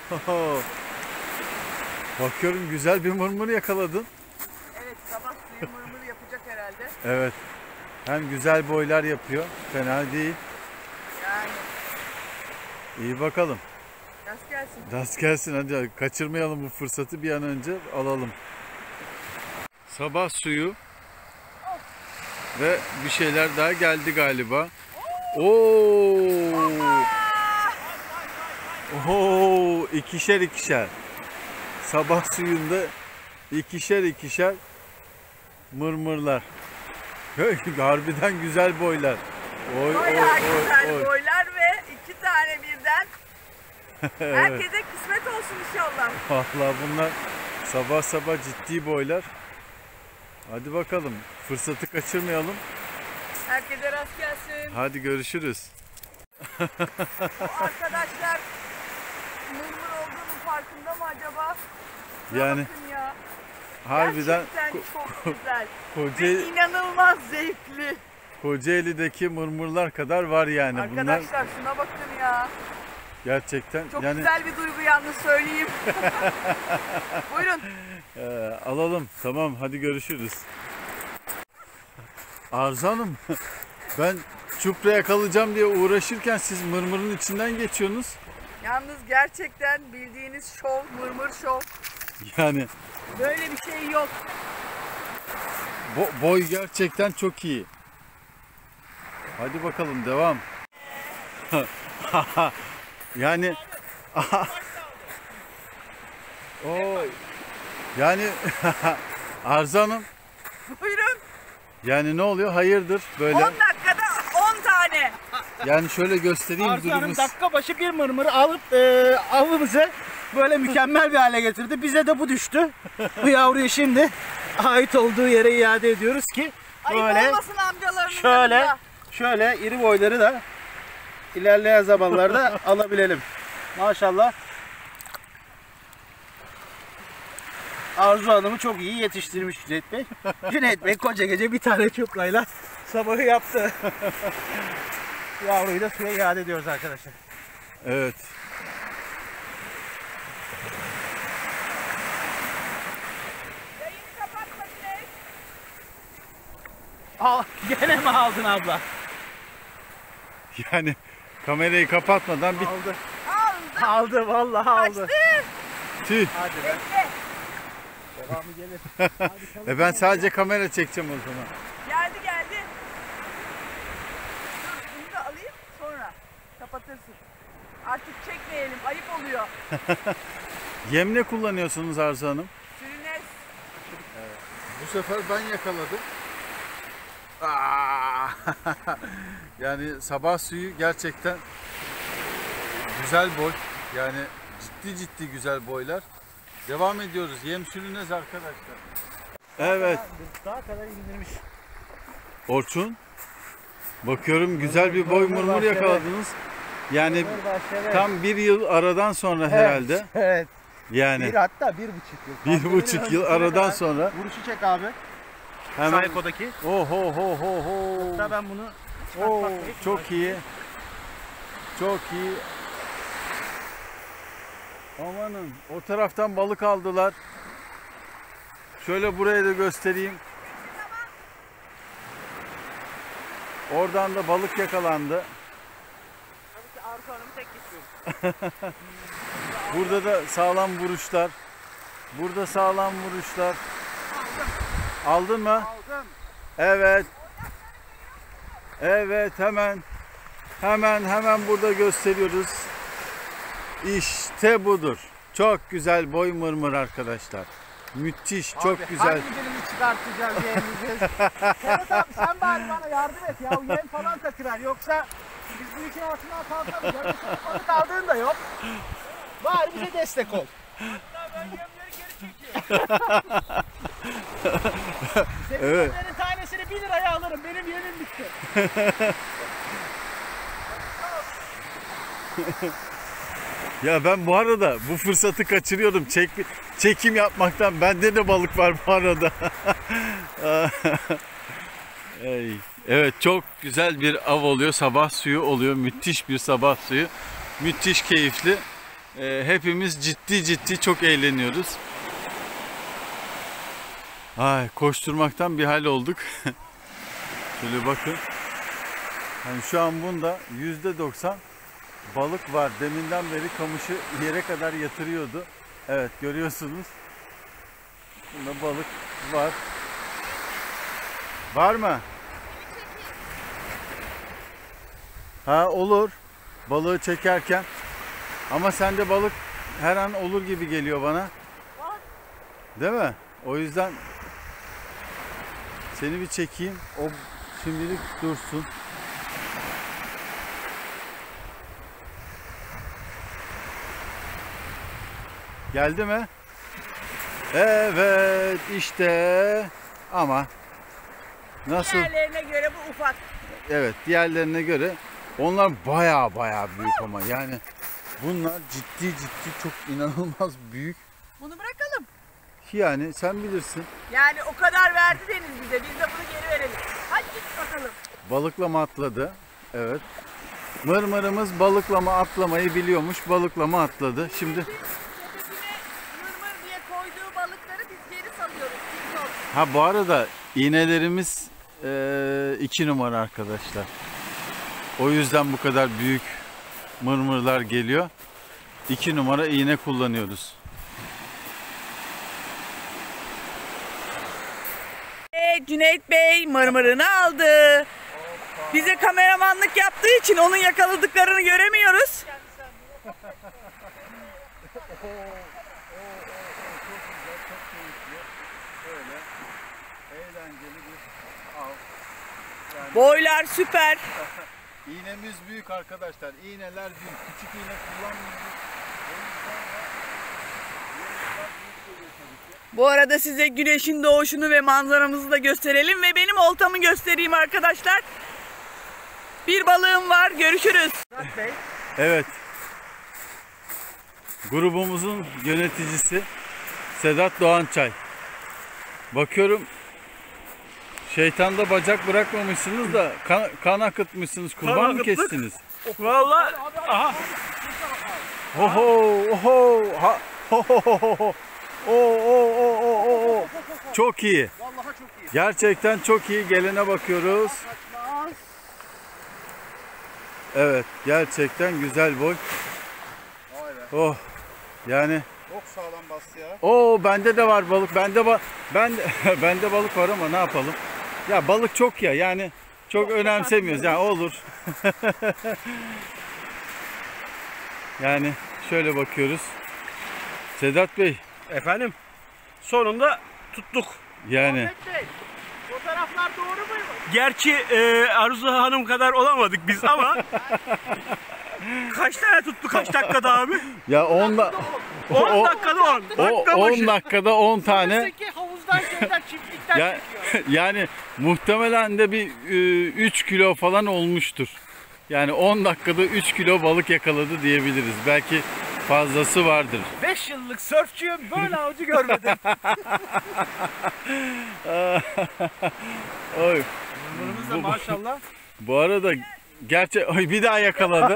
Bakıyorum güzel bir mırmır yakaladın. Evet, sabah suyu mırmır yapacak herhalde. Evet. Hem güzel boylar yapıyor. Fena değil. Yani. İyi bakalım. Rast gelsin. Rast gelsin, hadi kaçırmayalım bu fırsatı, bir an önce alalım. Sabah suyu ve bir şeyler daha geldi galiba. Oo, ikişer ikişer. Sabah suyunda ikişer ikişer mırmırlar. Harbiden güzel boylar. Bayağı güzel boylar ve 2 tane birden. Herkese kısmet olsun inşallah. Vallahi bunlar sabah sabah ciddi boylar. Hadi bakalım, fırsatı kaçırmayalım. Herkese rast gelsin. Hadi görüşürüz. Bu arkadaşlar mırmır olduğunun farkında mı acaba? Yani bakın ya. harbiden Gerçekten çok güzel. Ve inanılmaz zevkli. Kocaeli'deki mırmırlar kadar var yani. Arkadaşlar bunlar şuna bakın ya. gerçekten Çok yani, güzel bir duygu yalnız söyleyeyim. Buyurun. alalım. Tamam, hadi görüşürüz. Arzu Hanım, ben çupra yakalayacağım diye uğraşırken siz mırmırın içinden geçiyorsunuz. Yalnız gerçekten bildiğiniz şov, mırmır şov. Yani Böyle bir şey yok. boy gerçekten çok iyi. Hadi bakalım, devam. Yani o yani Arzu Hanım, Buyurun. yani ne oluyor? Hayırdır 10 böyle? dakikada 10 tane. Yani şöyle göstereyim Arzu Hanım durumumuz. dakika başı bir mırmırı alıp avımızı böyle mükemmel bir hale getirdi. Bize de bu düştü. Bu yavruyu şimdi ait olduğu yere iade ediyoruz ki Ayıp böyle olmasın amcalarının şöyle yanında. şöyle iri boyları da ilerleyen zamanlarda alabilelim. Maşallah. Arzu Hanım'ı çok iyi yetiştirmiş Cüneyt Bey. Cüneyt Bey koca gece bir tane çuprayla sabahı yaptı. Yavruyu da suya iade ediyoruz arkadaşlar. Evet. Yayını kapatma Cüneyt. Gene mi aldın abla? Yani kamerayı kapatmadan bir Aldı. Aldı. Aldı vallahi aldı. Kaçtı. tüh. Hadi be. Bekle. Devamı gelir. Ben sadece kamera çekeceğim o zaman. Geldi geldi. Dur bunu da alayım sonra kapatırsın. Artık çekmeyelim, ayıp oluyor. Yem ne kullanıyorsunuz Arzu Hanım? Sürünes. Bu sefer ben yakaladım. Yani sabah suyu gerçekten güzel boy. Yani ciddi güzel boylar. Devam ediyoruz. Yem sürünez arkadaşlar. Evet. Daha kadar indirmiş. Orçun. Bakıyorum güzel bir boy mırmır yakaladınız. Yani tam bir yıl aradan sonra herhalde. Evet. Yani Hatta 1,5 yıl. 1,5 yıl aradan sonra Vuruşu çek abi. hemen Sayko'daki. Oho. Hatta ben bunu Oo, çok iyi. Çok iyi. Amanın, o taraftan balık aldılar. Şöyle buraya da göstereyim. Oradan da balık yakalandı. Tabii ki Arzu Hanım'ı tek geçiyorum. Burada da sağlam vuruşlar. Burada sağlam vuruşlar. Aldın mı? aldım. Evet. Evet, hemen burada gösteriyoruz. İşte budur. Çok güzel boy mırmır arkadaşlar. Müthiş, çok Abi, güzel. hangi birini çıkartacağız diyemeyeceğiz. Serhat abi sen bari bana yardım et ya. Yem falan takıver. Yoksa biz bu işin altından kalkamayız. Yani balık aldığın da yok. Bari bize destek ol. Hatta ben yemleri geri çekiyorum. Senin Evet. yemlerin tanesini 1 liraya alırım. Benim yemim bitti. Ya ben bu arada bu fırsatı kaçırıyordum. Çekim yapmaktan. Bende de balık var bu arada. Evet, çok güzel bir av oluyor. Sabah suyu oluyor. Müthiş bir sabah suyu. Müthiş keyifli. hepimiz ciddi çok eğleniyoruz. Ay, koşturmaktan bir hal olduk. Şöyle bakın. Yani şu an bunda %90 balık var. Deminden beri kamışı yere kadar yatırıyordu. Evet, görüyorsunuz. Bunda balık var. Var mı? Ha, olur. Balığı çekerken. Ama sende balık her an olur gibi geliyor bana. Değil mi? O yüzden seni bir çekeyim. O şimdilik dursun. Geldi mi? Evet, işte. Ama nasıl? Diğerlerine göre bu ufak. Evet, diğerlerine göre onlar baya büyük ama yani bunlar ciddi çok inanılmaz büyük. Bunu bırakalım. Yani sen bilirsin. Yani o kadar verdi Deniz bize. Biz de bunu geri verelim. Hadi git bakalım. Balıklama atladı. Evet. Mırmırımız balıklama atlamayı biliyormuş. Balıklama atladı. Şimdi Sepetine mırmır diye koyduğu balıkları biz geri salıyoruz. ha, bu arada iğnelerimiz 2 numara arkadaşlar. O yüzden bu kadar büyük mırmırlar geliyor. 2 numara iğne kullanıyoruz. Cüneyt Bey mırmırını aldı. Bize kameramanlık yaptığı için onun yakaladıklarını göremiyoruz. Boylar süper. İğnemiz büyük arkadaşlar. İğneler büyük. Küçük iğne kullanmıyoruz. Bu arada size güneşin doğuşunu ve manzaramızı da gösterelim ve benim oltamı göstereyim arkadaşlar. Bir balığım var. Görüşürüz. Evet. Grubumuzun yöneticisi Sedat Doğançay. Bakıyorum şeytanda bacak bırakmamışsınız da kan akıtmışsınız. Kurban mı kestiniz? Vallahi aha. Oho oho ha oho. Oo. Çok iyi. Vallahi çok iyi. Gerçekten çok iyi. Gelene bakıyoruz. Evet, gerçekten güzel boy. Vay be. Oh. Yani Çok sağlam bastı ya. bende de var balık. Bende balık var ama ne yapalım? Ya balık çok ya. Yani çok önemsemiyoruz. Yani olur. Yani şöyle bakıyoruz. Sedat Bey, Efendim, sonunda tuttuk. yani Ahmet Bey, fotoğraflar doğru muymuş? Gerçi Arzu Hanım kadar olamadık biz ama kaç tane tuttu kaç dakikada abi? ya 10 10 dakikada 10. Dakika 10 başı. dakikada 10 tane. Buradaki havuzdan şeyden çiftlikten Ya, çekiyor. yani muhtemelen de bir 3 kilo falan olmuştur. Yani 10 dakikada 3 kilo balık yakaladı diyebiliriz. Belki fazlası vardır. 5 yıllık sörfçüyüm, böyle avcı görmedim. Oy. Bunumuz da maşallah. Bu arada bir daha yakaladı.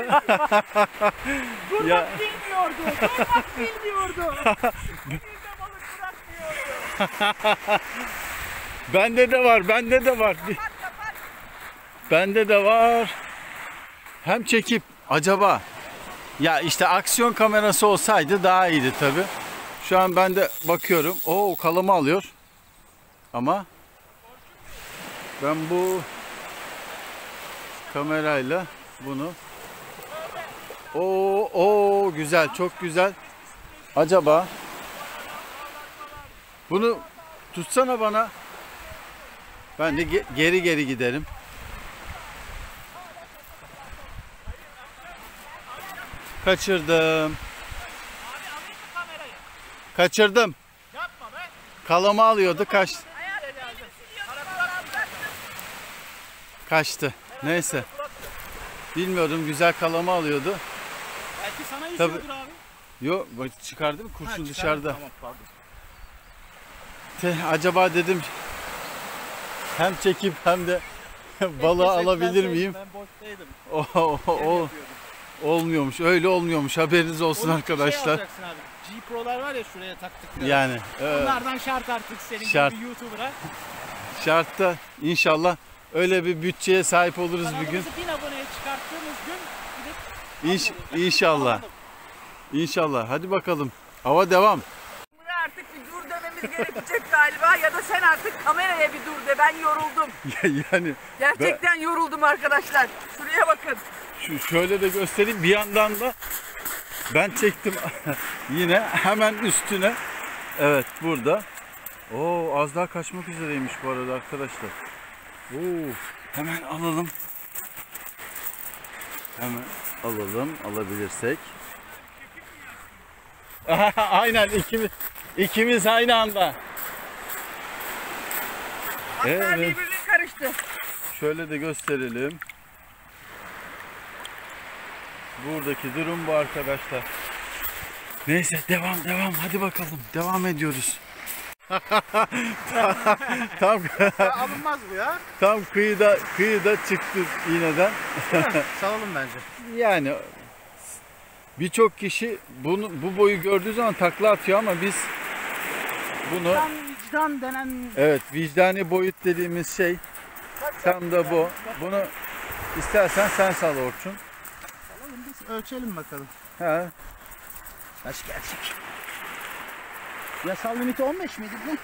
Ya, Durmak bilmiyordu. Bizde balık bırakmıyordu. bende de var. Bende de var. Hem çekip acaba ya işte aksiyon kamerası olsaydı daha iyiydi tabi. Şu an ben de bakıyorum. Kalama alıyor. Ama ben bu kamerayla bunu güzel, çok güzel. Acaba bunu tutsana bana. Ben de geri giderim. Kaçırdım. Yapma be. Kalama alıyordu, kaçtı. Neyse. Bilmiyordum, güzel kalama alıyordu. Belki sana Tabii. izliyordur abi. Yok, çıkardı mı? Kurşun Ha, dışarıda. Tamam, pardon. Acaba dedim hem çekip hem de balığı alabilir miyim? Ben boştaydım. olmuyormuş. Öyle olmuyormuş. Haberiniz olsun Onun arkadaşlar. Şey alacaksın abi. G Pro'lar var ya şuraya taktıkları. Yani Onlardan şart artık senin Şart. gibi bir YouTuber'a. şartta inşallah öyle bir bütçeye sahip oluruz bir gün. Kanalımızı 1000 aboneye çıkarttığımız gün gidip İnşallah. İnşallah. Hadi bakalım. Hava devam. Buraya artık bir dur dememiz gerekecek galiba ya da sen artık kameraya bir dur de, ben yoruldum. Yani Gerçekten yoruldum arkadaşlar. Şuraya bakın. şöyle de göstereyim. Bir yandan da ben çektim yine hemen üstüne. Evet burada. Oo, az daha kaçmak üzereymiş bu arada arkadaşlar. Oo, hemen alalım. Hemen alalım, alabilirsek. Aynen ikimiz aynı anda. Hatta Evet. birbirine karıştı. Şöyle de gösterelim. Buradaki durum bu arkadaşlar. Neyse devam hadi bakalım devam ediyoruz. tam alınmaz bu ya. tam kıyıda çıktık iğneden. Salalım bence. Yani birçok kişi bu boyu gördüğü zaman takla atıyor ama biz bunu Vicdan denen evet vicdani boyut dediğimiz şey tam da bu. Bunu istersen sen sal Orçun. salalım biz ölçelim bakalım. Ha. Kaç gerçek? Yasal limiti 15 miydi bu?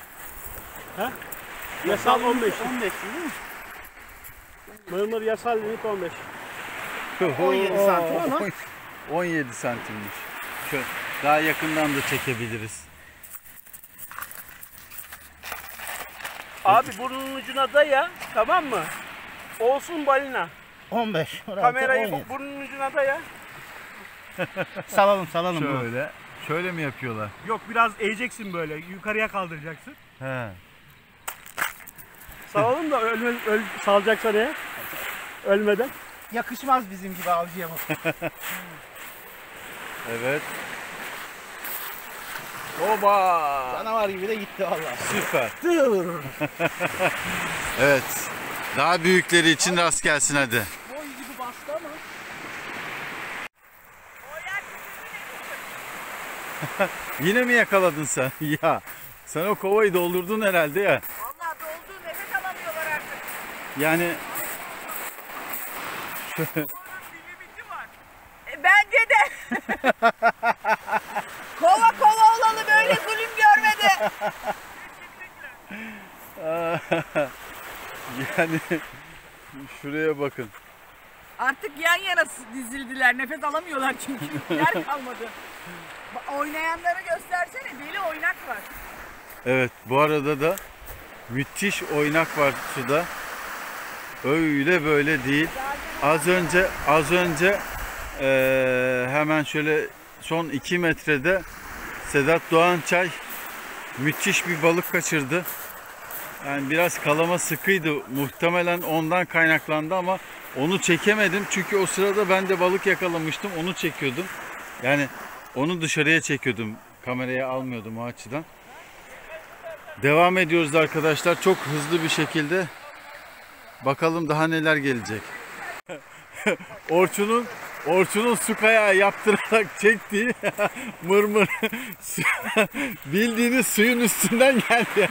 Yasal 15. 15 değil mi? Mırmır yasal limit 15. 17 santim ama. 17 santimmiş. Şöyle daha yakından da çekebiliriz. Abi burnunun ucuna daya, tamam mı? Olsun balina. 15. Kamerayı 17. burnunun ucuna daya. Salalım bunu. Şöyle mi yapıyorlar? Yok, biraz eğeceksin böyle, yukarıya kaldıracaksın. He. Salalım da salacaksa ne? Ölmeden. Yakışmaz bizim gibi avcıya bu. Evet. Oba! Canavar gibi de gitti vallahi. Süper. Evet. Daha büyükleri için rast gelsin hadi. Boy gibi bastı ama. O yer Yine mi yakaladın sen? Ya. Sen o kovayı doldurdun herhalde ya. vallahi doldu, nefes alamıyorlar artık. Yani Bir limiti var. Bence de. Kova olalı böyle zulüm görmedi. yani şuraya bakın. Artık yan yana dizildiler. Nefes alamıyorlar çünkü. Yer kalmadı. Oynayanları göstersene. Deli oynak var. Evet, bu arada da müthiş oynak var suda. Öyle böyle değil. Az önce hemen şöyle son 2 metrede Sedat Doğançay müthiş bir balık kaçırdı. Yani biraz kalama sıkıydı. Muhtemelen ondan kaynaklandı ama onu çekemedim. Çünkü o sırada ben de balık yakalamıştım. Onu çekiyordum. Yani onu dışarıya çekiyordum. Kameraya almıyordum o açıdan. Devam ediyoruz arkadaşlar. Çok hızlı bir şekilde. Bakalım daha neler gelecek. Orçun'un su kayağı yaptırarak çektiği mırmır bildiğiniz suyun üstünden geldi.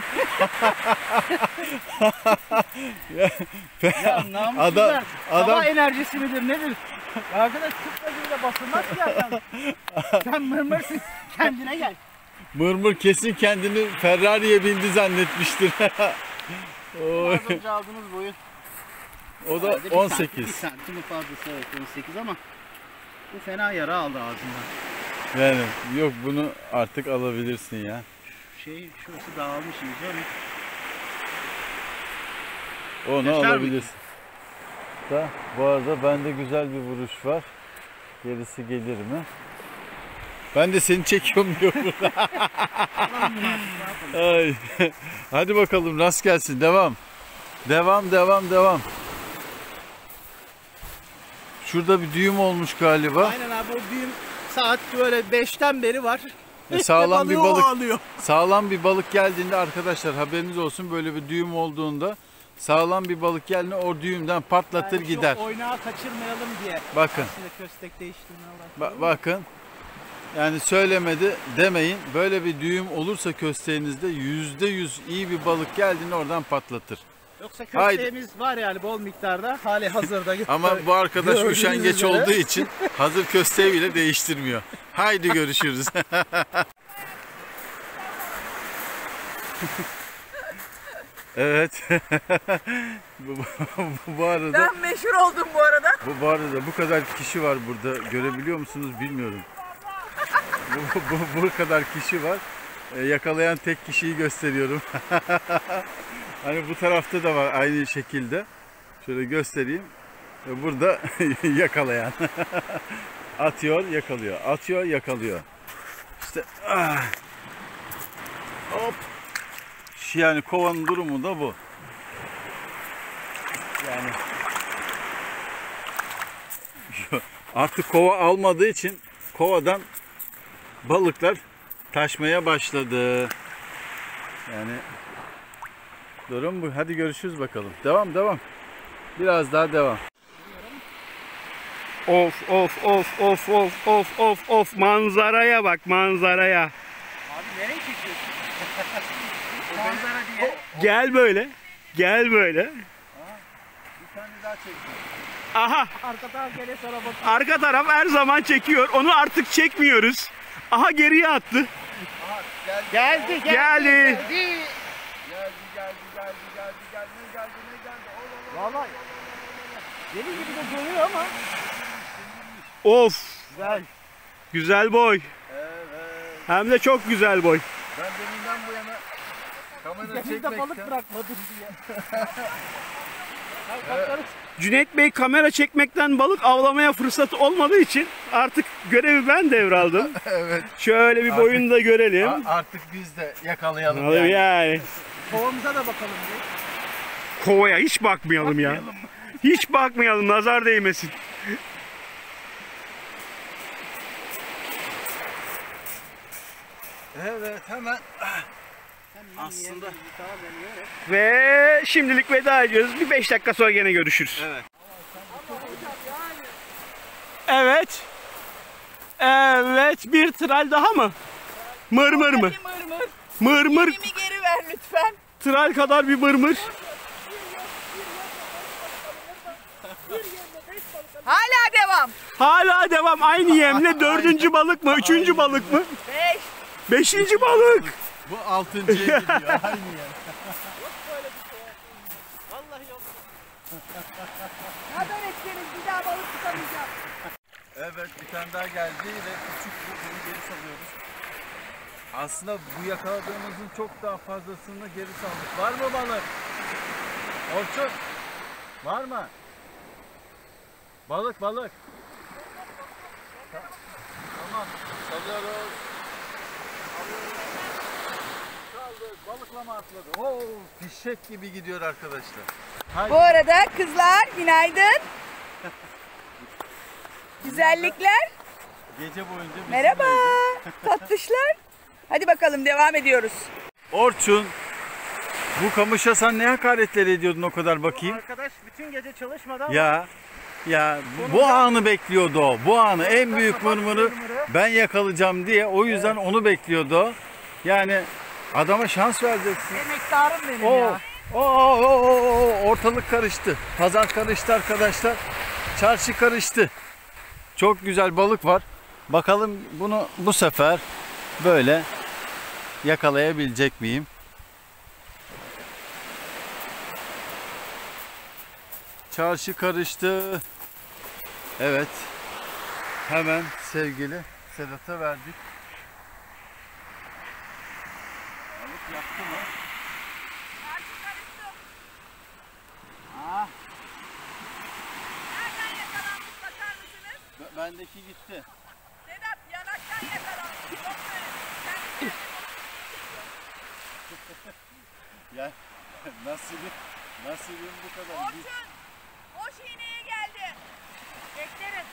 Ya namussuzlar. adam Hava enerjisi midir nedir? Arkadaş kutla gibi de basılmaz ki adam. Sen mırmırsın, kendine gel. mırmır kesin kendini Ferrari'ye bindi zannetmiştir. Oy. Az önce aldığımız boyu. O da Herhalde bir 18. santim fazlası, evet 18 ama bu fena yara aldı ağzından. Yani yok, bunu artık alabilirsin ya. Şurası dağılmış iyice ama. Onu Yaşar alabilirsin. Da, bu arada bende güzel bir vuruş var. Gerisi gelir mi? Ben de seni çekiyorum diyorum. Ay. Hadi bakalım rast gelsin. Devam. Devam. Şurada bir düğüm olmuş galiba. Aynen abi, o düğüm saat böyle 5'ten beri var. Sağlam bir Balığı o balık. alıyor. Sağlam bir balık geldiğinde arkadaşlar haberiniz olsun, böyle bir düğüm olduğunda sağlam bir balık geldiğinde o düğümden patlatır Yani şu gider. oynağı kaçırmayalım diye. Bakın. Aslında köstek değiştirme olarak. Bakın. Yani söylemedi demeyin. Böyle bir düğüm olursa kösteğinizde %100 iyi bir balık geldiğinde oradan patlatır. Yoksa kösteğimiz var yani bol miktarda. Hali hazırda. Ama bu arkadaş Gördüğünüz üşengeç üzere. olduğu için hazır kösteği bile değiştirmiyor. Haydi görüşürüz. Evet. bu arada Ben meşhur oldum bu arada. bu arada bu kadar kişi var burada. Görebiliyor musunuz bilmiyorum. Bu kadar kişi var. Yakalayan tek kişiyi gösteriyorum. Hani bu tarafta da var aynı şekilde. Şöyle göstereyim. Burada yakalayan. Atıyor, yakalıyor. Atıyor, yakalıyor. İşte hop. Yani kovanın durumu da bu. Yani artık kova almadığı için kovadan balıklar taşmaya başladı. Yani durum bu. Hadi görüşürüz bakalım. Devam. Biraz daha devam. Of of of of of of of of, manzaraya bak, manzaraya. Abi nereye çekiyorsun? Manzara diye. Gel böyle. Gel böyle. Bir tane daha çektim. Aha, Arka taraf gele sonra bak. arka taraf her zaman çekiyor. Onu artık çekmiyoruz. Aha, geriye attı. Geldi. Geldi. Geldi. Ne geldi? Vallahi deli gibi de dönüyor ama. Of. Güzel. Güzel boy. Evet. Hem de çok güzel boy. Ben deminden bu yana kamera Yanında balık çekmekten bırakmadın diye. Kapları Cüneyt Bey kamera çekmekten balık avlamaya fırsatı olmadığı için artık görevi ben devraldım. evet. Şöyle bir boyunu da görelim. Artık biz de yakalayalım Yani. yani. kovamıza da bakalım bir. Kovaya hiç bakmayalım ya. Hiç bakmayalım, nazar değmesin. Evet, hemen aslında Ve şimdilik veda ediyoruz. Bir 5 dakika sonra gene görüşürüz. evet. Evet. Evet, bir tral daha mı? Mırmır mı? Mırmır. Mırmır. Elimi geri ver lütfen. Tral kadar bir mırmır. Hala devam. Hala devam aynı yemle. 4. balık mı? 3. balık mı? 5. 5. balık. Bu 6.'ya gidiyor. Aynı yer. Vallahi yok. Haber etseniz bir daha balık tutamayacağım. Evet, bir tane daha geldi ve küçük bunu geri salıyoruz. Aslında bu yakaladığımızın çok daha fazlasını geri saldık. Var mı balık? Orçun. Var mı? Balık. Tamam. Salıyoruz. Saldık. Balıklama atladı. Oo, fişek gibi gidiyor arkadaşlar. Haydi. Bu arada kızlar günaydın. Güzellikler. Gece boyunca bizimleydi. Merhaba. Tatlışlar. Hadi bakalım devam ediyoruz. Orçun, bu kamışa sen ne hakaretler ediyordun o kadar bakayım? Arkadaş bütün gece çalışmadı ama. Ya bu anı bekliyordu o. Bu anı, en büyük mırmırı ben yakalayacağım diye, o yüzden onu bekliyordu o. Yani adama şans vereceksin. Emektarım benim Oo, ya. ortalık karıştı. Pazar karıştı arkadaşlar. Çarşı karıştı. Çok güzel balık var. Bakalım bunu bu sefer böyle yakalayabilecek miyim? Çarşı karıştı. Evet. Hemen sevgili Sedat'a verdik. Balık yaptı mı? Ah. Nereden yakalanmış bakar mısınız? Bendeki gitti. Sedat yanaktan yakalanmış. Çok Ya nasibim bu kadar. Orçun. O şiineye geldi. Bekleriz.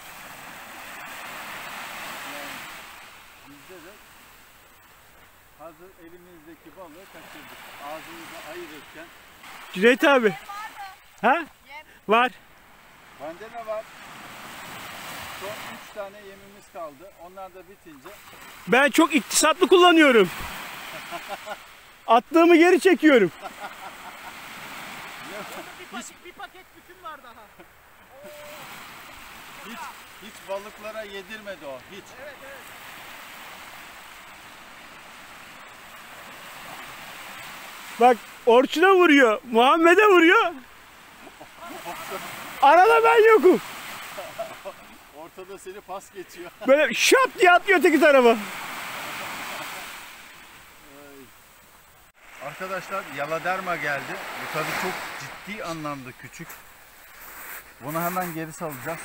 Bizde de hazır elimizdeki balığı kaçırdık. Ağzımızı ayırırken. Cüneyt abi. Ha? Var. Bende ne var? Son 3 tane yemimiz kaldı. Onlar da bitince. Ben çok iktisatlı kullanıyorum. Attığımı geri çekiyorum. Bir paket bütün var daha. Hiç balıklara yedirmedi o. Hiç. Evet evet. Bak Orçun'a vuruyor. Muhammed'e vuruyor. Arada ben yokum. Ortada seni pas geçiyor. Böyle şap diye atlıyor öteki tarafa. Arkadaşlar yaladerma geldi. Bu tabii çok ciddi anlamda küçük. Bunu hemen geri salacağız.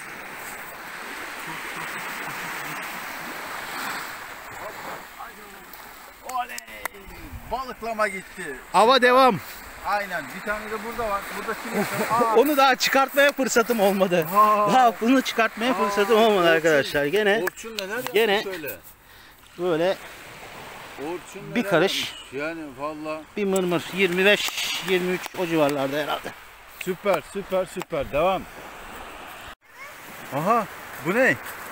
Oley! Balıklama gitti. Ava devam. Aynen. Bir tane de burada var. Burada kim yaşıyor? Onu daha çıkartmaya fırsatım olmadı. Daha bunu çıkartmaya fırsatım olmadı arkadaşlar. Gene Orçun neler yaptı Gene- söyle. böyle Orçun bir neler karış. yapmış? Yani valla bir mırmır 25-23 o civarlarda herhalde. süper süper süper. Devam. Aha bu ne?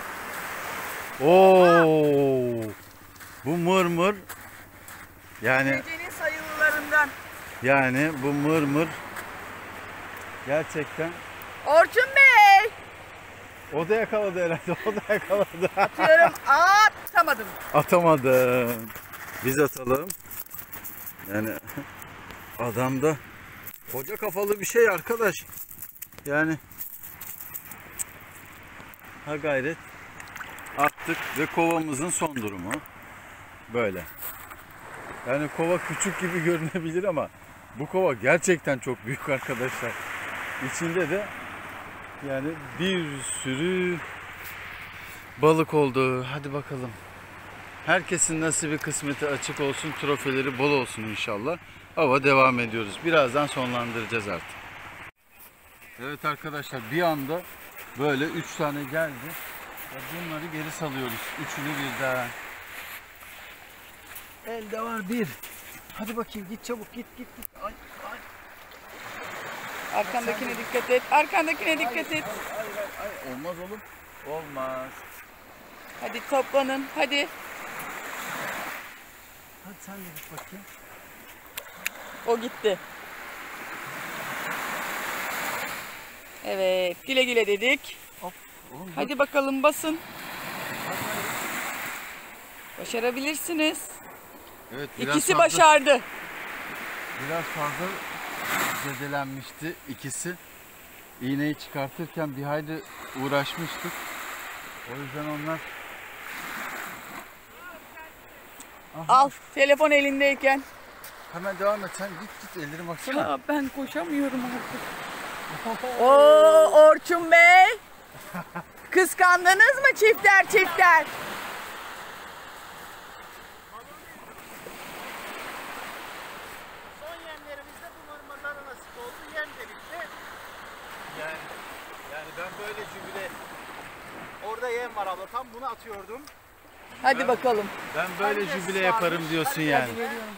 Oo. Bu mırmır. Yani Gecenin sayılılarından. bu mırmır gerçekten Orçun Bey! o da yakaladı herhalde. O da yakaladı. Atıyorum. Atamadım. Atamadım. Biz atalım. Yani adamda koca kafalı bir şey arkadaş. Yani ha gayret attık ve kovamızın son durumu böyle. Yani kova küçük gibi görünebilir ama bu kova gerçekten çok büyük arkadaşlar. İçinde de yani bir sürü balık oldu. Hadi bakalım. Herkesin nasibi kısmeti açık olsun, trofeleri bol olsun inşallah. Hava devam ediyoruz. Birazdan sonlandıracağız artık. Evet arkadaşlar bir anda böyle 3 tane geldi. Ve bunları geri salıyoruz. Üçünü birden. Elde var bir. Hadi bakayım git çabuk git. Ay. Arkandakine dikkat et. Arkandakine dikkat et. Ay. Olmaz oğlum. Olmaz. Hadi toplanın. Hadi. Hadi sen de git bakayım. O gitti. Evet. Güle güle dedik. Oğlum, Hadi bakalım basın. Başarabilirsiniz. Evet, İkisi başardı. Biraz fazla zedelenmişti ikisi. İğneyi çıkartırken bir hayli uğraşmıştık. O yüzden onlar... Aha, Al. Telefon elindeyken. hemen devam et sen git ellerim baksana. Ya ben koşamıyorum artık. Oo Orçun Bey. Kıskandınız mı çifter? Son yemlerimizde bu mırmırlara nasip oldu. Yem de bitti. Yani ben böyle jübile. Orada yem var abla. Tam bunu atıyordum. Hadi bakalım. Ben böyle jübile yaparım diyorsun yani.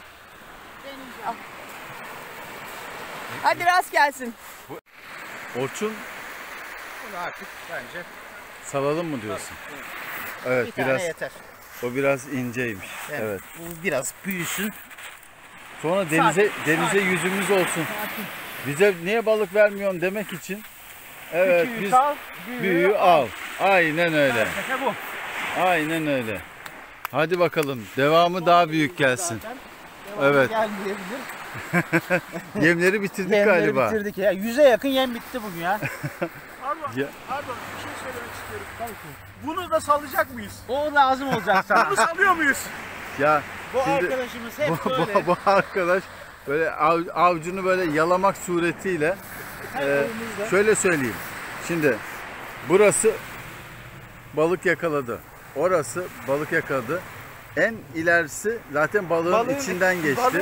Hadi rast gelsin. Orçun Bunu artık bence salalım mı diyorsun? Evet bir tane biraz yeter. o biraz inceymiş. Evet. Bu biraz büyüsün. Sonra denize yüzümüz olsun. Bize niye balık vermiyorsun demek için. Evet biz büyüğü al. Aynen öyle. Şaka bu. Aynen öyle. Hadi bakalım devamı daha büyük gelsin. Evet. Gelmeyebilir. Yemleri bitirdik Yemleri galiba. bitirdik ya. 100'e yakın yem bitti bugün ya. Pardon, Ya- pardon bir şey söylemek istiyorum. Tabii ki. Bunu da salacak mıyız? O lazım olacak sana. Bunu salıyor muyuz? Ya Bu şimdi arkadaşımız hep böyle. bu arkadaş böyle avcunu böyle yalamak suretiyle şöyle söyleyeyim. Şimdi burası balık yakaladı. Orası balık yakaladı. En ilerisi zaten balığın içinden geçti.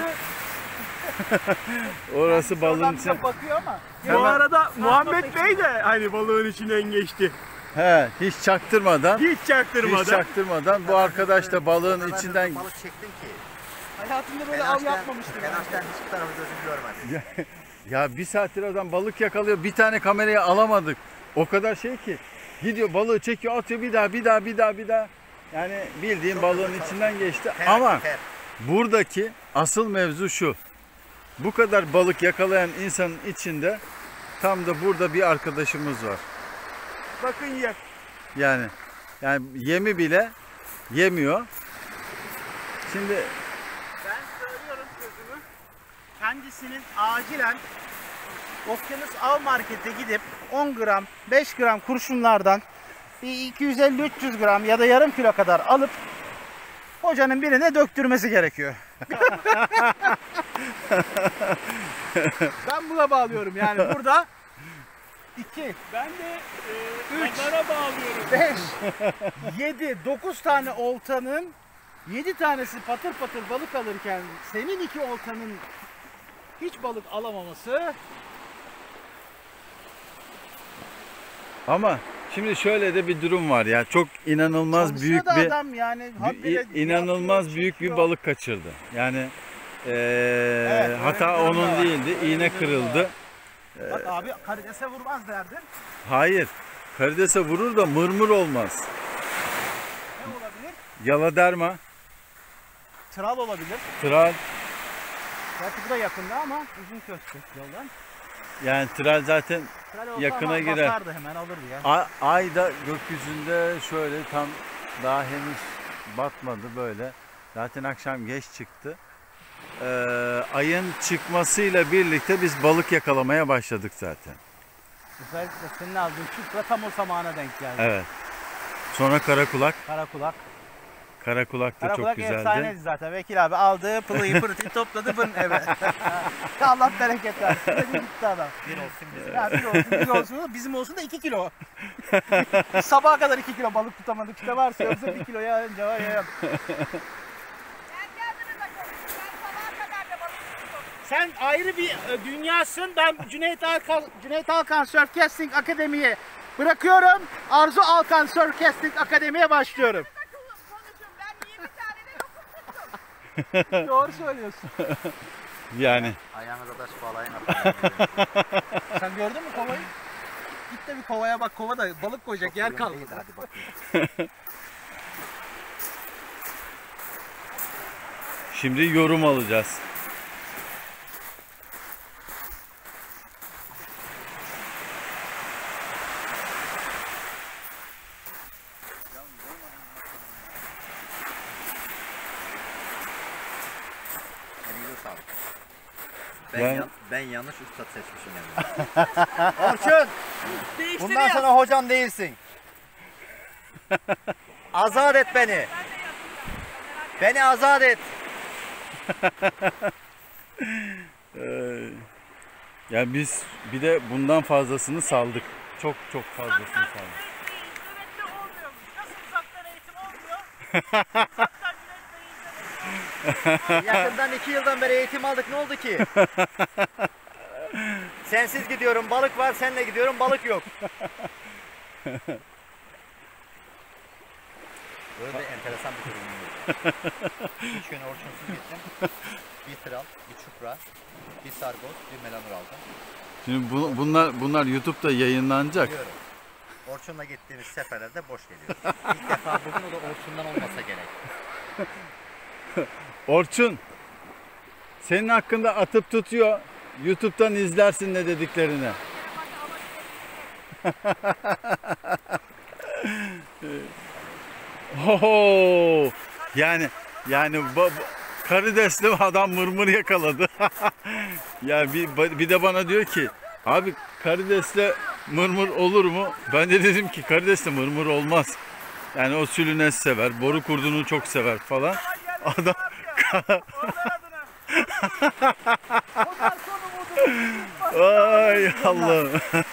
Orası balığın içinden. Bakıyor ama. Bu arada Muhammed Bey de hani balığın içinden geçti. He, hiç çaktırmadan. Hiç çaktırmadan. Hiç çaktırmadan bu arkadaş da balığın içinden Balık çektim ki. Hayatımda böyle av yapmamıştım. Ben açtan hiçbir tarafı gözüm görmez. Ya bir saattir adam balık yakalıyor. Bir tane kamerayı alamadık. O kadar şey ki. Gidiyor balığı çekiyor, atıyor, bir daha. Yani bildiğin balığın içinden geçti. Ama buradaki asıl mevzu şu. Bu kadar balık yakalayan insanın içinde tam da burada bir arkadaşımız var. Bakın ye. Yani yemi bile yemiyor. Şimdi Ben söylüyorum sözümü. Kendisinin acilen Okyanus Av Market'e gidip 10 gram, 5 gram kurşunlardan bir 250-300 gram ya da yarım kilo kadar alıp hocanın birine döktürmesi gerekiyor. Ben buna bağlıyorum yani burada 2, Ben de 3, nazara bağlıyorum. 5, 7, 9 tane oltanın 7 tanesi patır patır balık alırken senin 2 oltanın hiç balık alamaması. ama şimdi şöyle de bir durum var ya. Çok inanılmaz Çalışıyor büyük da bir adam yani habire inanılmaz yapıyor, büyük bir çekiyor. balık kaçırdı. Yani hata öyle bir durum da onun var. değildi. Öyle İğne bir durum da kırıldı. Bak abi karidese vurmaz derdin. Hayır. Karidese vurur da mırmır olmaz. Ne olabilir? Yaladerma, Tral olabilir. tral. Gerçi bu da yakında ama uzun köşkü yoldan. Yani tral zaten Tral olsa yakına ama girer. basardı hemen alırdı ya. Ay da gökyüzünde şöyle tam daha henüz batmadı böyle. Zaten akşam geç çıktı. Ayın çıkmasıyla birlikte biz balık yakalamaya başladık zaten. Özellikle senin aldığın çupra tam o zamana denk geldi. Evet. Sonra karakulak. Karakulak. Karakulak da çok Karakulak güzeldi. efsaneydi zaten. Vekil abi aldı pılıyı pırtıyı topladı fırın eve. Allah bereket versin. Dedi gitti adam. Bir olsun bizim. Ya bir olsun, bir olsun. Bizim olsun da 2 kilo. Biz sabaha kadar 2 kilo balık tutamadık. İşte varsa yoksa 1 kilo ya önce var ya yok. Sen ayrı bir dünyasın. Ben Cüneyt Alkan Surfcasting Akademi'ye bırakıyorum. Arzu Alkan Surfcasting Akademi'ye başlıyorum. Ben 20 tane de yokum. Doğru söylüyorsun. Yani Ayağınıza taş bağlayın. Sen gördün mü kovayı? Git de bir kovaya bak. Kovada balık koyacak yer kalmadı. Hadi bakayım. şimdi yorum alacağız. Elinize sağlık. Ben- Ben yanlış üstad seçmişim yani. Orçun! Değiştiriyor. Bundan sonra hocam değilsin. Azat et beni. Beni azat et. Yani biz bir de bundan fazlasını saldık. Çok fazlasını saldık. İnternette olmuyormuş. Nasıl uzaktan eğitim olmuyor? Uzaktan Cüneyt Bey'i Yakından 2 yıldan beri eğitim aldık. Ne oldu ki? Sensiz gidiyorum balık var, senle gidiyorum balık yok. Böyle enteresan bir durum oldu. 3 gün Orçunsuz gittim. Bir tral, bir çupra, bir sargoz, bir melanur aldım. Şimdi bunlar YouTube'da yayınlanacak. Biliyorum. Orçun'la gittiğimiz seferlerde boş geliyoruz. İlk defa bugün o da Orçun'dan olmasa gerek. Orçun, senin hakkında atıp tutuyor. YouTube'dan izlersin ne dediklerini. Oho! Yani karidesli adam mırmır yakaladı. Ya bir de bana diyor ki, abi karidesle mırmır olur mu? Ben de dedim ki karidesle mırmır olmaz. Yani o sülünes sever, boru kurdunu çok sever falan. Adam ay Allah'ım.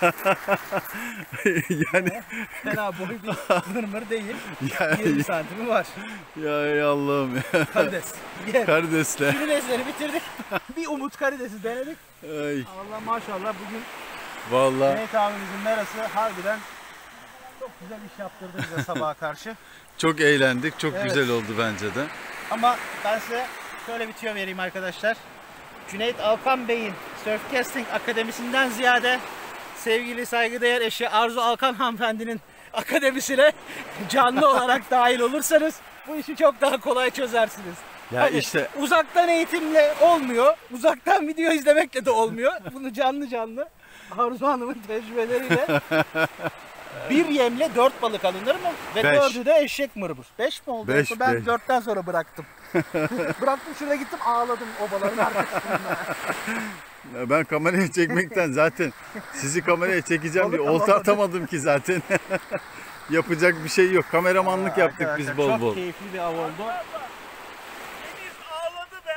Yani Fena boy bir mırmır değil. 20 santimi var. ya Allah'ım. Karides. Ye. Karidesle. Sürünesleri bitirdik. Bir umut karidesi denedik. Ay Allah maşallah bugün vallahi Cüneyt abimizin merası harbiden çok güzel iş yaptırdı bize sabaha karşı. çok eğlendik. Çok Evet. güzel oldu bence de. Ama ben size şöyle bir tüyo vereyim arkadaşlar. Cüneyt Alkan Bey'in Surfcasting Akademisi'nden ziyade sevgili saygıdeğer eşi Arzu Alkan hanımefendinin akademisine canlı olarak dahil olursanız bu işi çok daha kolay çözersiniz. Ya Hani işte uzaktan eğitimle olmuyor, uzaktan video izlemekle de olmuyor. Bunu canlı Arzu Hanım'ın tecrübeleriyle bir yemle 4 balık alınır mı? Ve 4'ü de eşek mırmır. 5 mi oldu? Beş, Ben beş. 4'ten sonra bıraktım. Bıraktım şuraya gittim ağladım obaların arkasında. ben kamerayı çekmekten zaten sizi kameraya çekeceğim diye Balık olta alamadım. atamadım ki zaten. Yapacak bir şey yok. Kameramanlık yaptık biz Arkadaşlar, bol çok bol. keyifli bir av oldu. Deniz ağladı be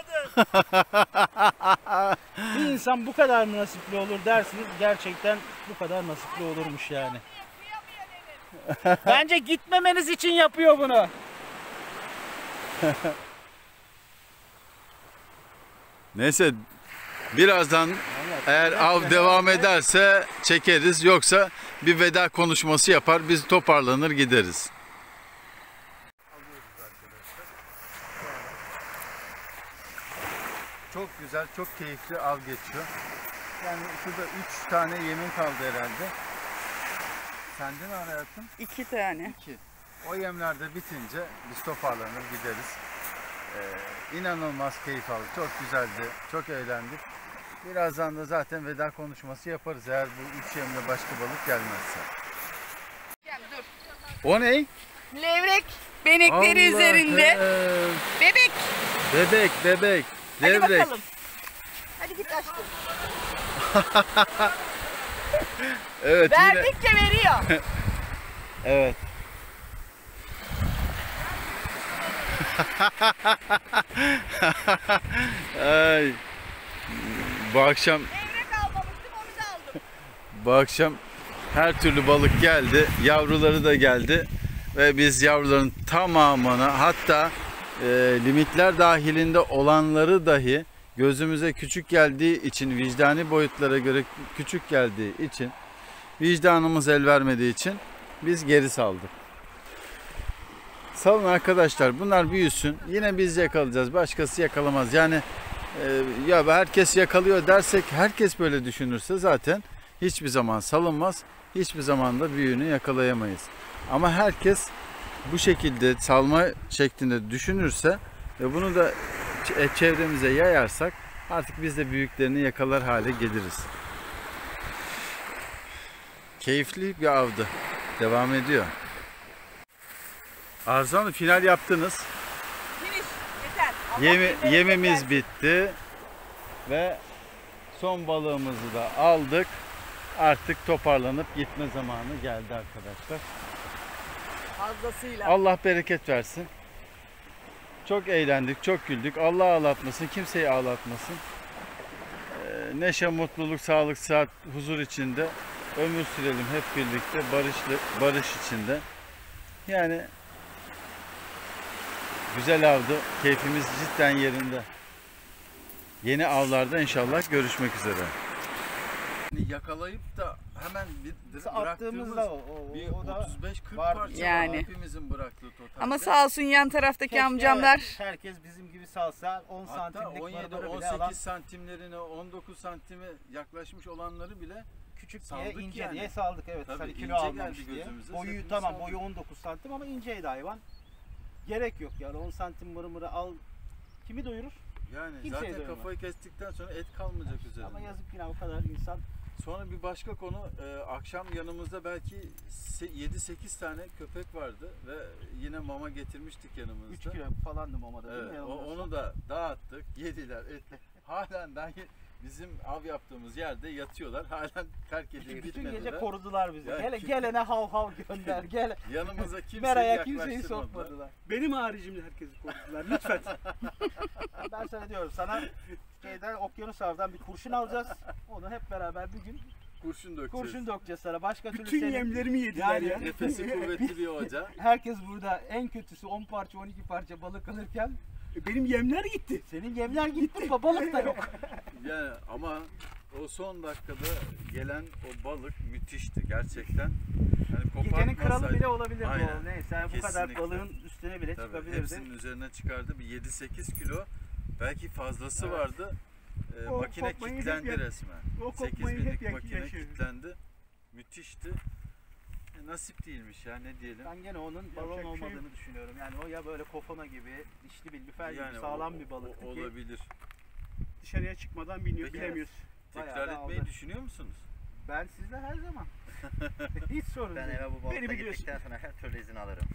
ağladı. Bir insan bu kadar mı nasipli olur dersiniz. Gerçekten bu kadar nasipli olurmuş yani. Bence gitmemeniz için yapıyor bunu. Neyse birazdan eğer av devam ederse çekeriz, yoksa bir veda konuşması yapar, biz toparlanır gideriz. Çok güzel, çok keyifli av geçiyor. Yani şurada 3 tane yemin kaldı herhalde. Sende ne hayatım? 2 tane. 2. O yemler de bitince biz toparlanır gideriz. İnanılmaz keyif aldık. Çok güzeldi. Çok eğlendik. Birazdan da zaten veda konuşması yaparız eğer bu 3 yemle başka balık gelmezse. Dur. O ne? Levrek benekleri üzerinde. Allah'ım. Bebek. Bebek. Hadi Levrek. bakalım. Hadi git aşkım. Evet yine. Verdikçe veriyor. Evet. Ay. Bu akşam Levrek almamıştım onu da aldım. Bu akşam her türlü balık geldi. Yavruları da geldi. Ve biz yavruların tamamını, hatta limitler dahilinde olanları dahi gözümüze küçük geldiği için, vicdani boyutlara göre küçük geldiği için, vicdanımız el vermediği için biz geri saldık. Salın arkadaşlar, bunlar büyüsün. Yine biz yakalayacağız. Başkası yakalamaz. Yani ya herkes yakalıyor dersek, herkes böyle düşünürse zaten hiçbir zaman salınmaz. Hiçbir zaman da büyüğünü yakalayamayız. Ama herkes bu şekilde salma şeklinde düşünürse ve bunu da çevremize yayarsak artık biz de büyüklerini yakalar hale geliriz. Keyifli bir avdı. Devam ediyor. Arzu Hanım, final yaptınız. Finish. Yeter. Allah Yemimiz versin. bitti ve son balığımızı da aldık. Artık toparlanıp gitme zamanı geldi arkadaşlar. Fazlasıyla. Allah bereket versin. Çok eğlendik, çok güldük. Allah ağlatmasın, kimseyi ağlatmasın. Neşe, mutluluk, sağlık, sıhhat, huzur içinde ömür sürelim hep birlikte, barış içinde. Yani güzel avdı, keyfimiz cidden yerinde. Yeni avlarda inşallah görüşmek üzere. Yakalayıp da hemen Attığımızda bir o da 35-40 var. parça Yani. hepimizin bıraktığı totalde. Ama sağ olsun yan taraftaki keşke amcamlar herkes bizim gibi salsa 10 Hatta santimlik 17-18 bile alan santimlerine, 19 santime yaklaşmış olanları bile küçük diye saldık ince yani. diye saldık, evet. Tabii, Hani kilo ince almamış geldi diye. gözümüze, Boyu hepimiz tamam, saldık. boyu 19 santim ama inceydi hayvan. Gerek yok yani 10 santim mırmırı al, kimi doyurur? Yani Kimseye zaten doyurmaz. kafayı kestikten sonra et kalmayacak üzerinde. Ama yazık yine o kadar insan. Sonra bir başka konu, akşam yanımızda belki 7-8 tane köpek vardı ve yine mama getirmiştik 3 yanımızda. kilo falandı mamada değil mi? Evet, Yanılmıyorsam. onu da dağıttık, yediler, etler. Halen daha bizim av yaptığımız yerde yatıyorlar. Halen terk edip Bütün gitmediler. gece korudular bizi. Ya, gelene hav hav gönder. Gel. Yanımıza kimseyi Mera'ya kimseyi yaklaştırmadılar. sokmadılar. Benim haricimde herkesi korudular lütfen. Ben sana diyorum, sana okyanus avdan bir kurşun alacağız. Onu hep beraber bir gün Kurşun dökeceğiz. kurşun dökeceğiz sana. Başka türlü Bütün senin... yemlerimi yediler Yani- ya. Nefesi kuvvetli bir hoca. Herkes burada en kötüsü 10 parça 12 parça balık alırken Benim yemler gitti. senin yemler gitti, balık da yok. Yani ama o son dakikada gelen o balık müthişti gerçekten. Yani Gecenin kralı kopartmasaydı- bile olabilir Aynen. bu. Neyse yani bu kadar Kesinlikle. balığın üstüne üstüne bile Tabii, çıkabilirdi. hepsinin üzerine çıkardı. Bir 7-8 kilo belki fazlası Evet. vardı. O Makine kopmayı kilitlendi hep resmen. o 8 kopmayı hep binlik makine yaşıyor. kilitlendi. Müthişti. Nasip değilmiş ya, ne diyelim. Ben gene onun balon Yapacak bir şey olmadığını düşünüyorum. Yani o ya böyle kofana gibi, dişli bir lüfer gibi Yani sağlam bir balıktı ki olabilir. dışarıya çıkmadan biniyor, Peki, bilemiyoruz. Tekrar Bayağı da etmeyi aldı. düşünüyor musunuz? Ben sizle her zaman. Hiç sorun Ben değil. eve bu Beni balıkla biliyorsun. gittikten sonra her türlü izin alırım.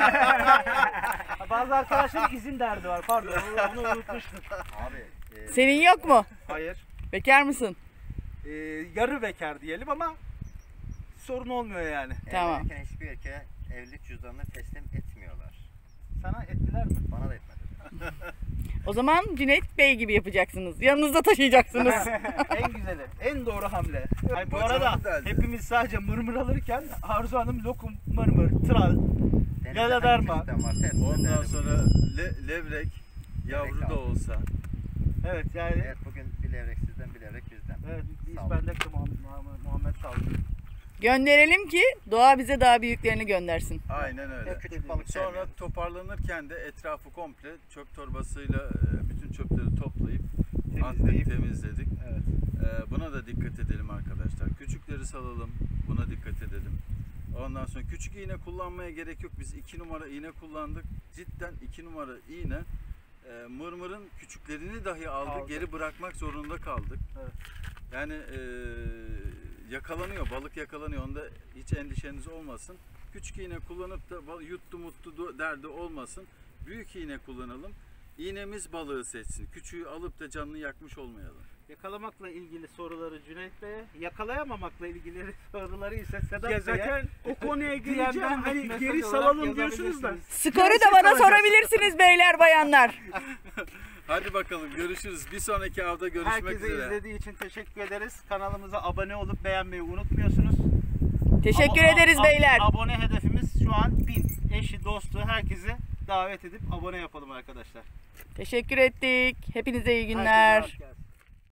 Bazı arkadaşların izin derdi var. Pardon, onu unutmuştum. Abi Senin yok mu? Hayır. Bekar mısın? Yarı bekar diyelim ama sorun olmuyor yani. Tamam. evlenirken hiçbir erkeğe evlilik cüzdanını teslim etmiyorlar. Sana ettiler mi? Bana da etmedi. O zaman Cüneyt Bey gibi yapacaksınız. Yanınızda taşıyacaksınız. En güzeli, en doğru hamle. Ay, bu Bacağımı arada deldi. hepimiz sadece mırmır alırken Arzu Hanım lokum, mırmır, tral. Denizde Ya da hangi darma. çeşitten varsa hepsinden Ondan değerli sonra levrek, yavru da aldım. olsa. Evet yani. Evet, bugün bir levrek sizden, bir levrek bizden. Evet, biz Sağ olun. bendeki Muhammed sağ olun. Gönderelim ki doğa bize daha büyüklerini göndersin. Aynen öyle. Ya küçük balık Sonra sevmiyoruz. toparlanırken de etrafı komple çöp torbasıyla bütün çöpleri toplayıp Temizleyip. temizledik. Evet. Buna da dikkat edelim arkadaşlar. Küçükleri salalım. Buna dikkat edelim. Ondan sonra küçük iğne kullanmaya gerek yok. Biz 2 numara iğne kullandık. Cidden 2 numara iğne mırmırın küçüklerini dahi aldı. Geri bırakmak zorunda kaldık. Evet. Yani yakalanıyor. Balık yakalanıyor. Onda hiç endişeniz olmasın. Küçük iğne kullanıp da yuttu mutlu derdi olmasın. Büyük iğne kullanalım. İğnemiz balığı seçsin. Küçüğü alıp da canını yakmış olmayalım. Yakalamakla ilgili soruları Cüneyt Bey'e, yakalayamamakla ilgili soruları ise Sedat Bey'e. Ya zaten o konuya geleceğim. DM'den Hani mesaj geri olarak salalım diyorsunuz da. yazabilirsiniz. Skoru da bana sorabilirsiniz beyler bayanlar. Hadi bakalım, görüşürüz. Bir sonraki avda görüşmek Herkese üzere. izlediği için teşekkür ederiz. Kanalımıza abone olup beğenmeyi unutmuyorsunuz. Teşekkür ederiz beyler. Abone hedefimiz şu an 1000. Eşi, dostu, herkesi davet edip abone yapalım arkadaşlar. Teşekkür ettik. Hepinize iyi günler. Herkese hoş geldiniz.